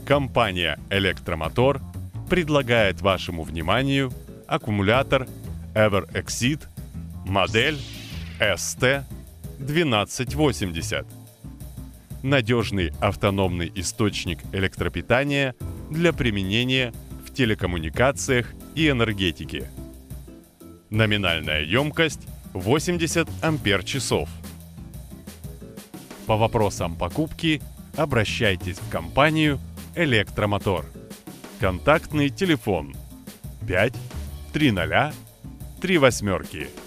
Компания «Электромотор» предлагает вашему вниманию аккумулятор EverExceed модель ST1280. Надежный автономный источник электропитания для применения в телекоммуникациях и энергетике. Номинальная емкость 80 ампер-часов. По вопросам покупки обращайтесь в компанию «Электромотор». Контактный телефон 5 300 3 8.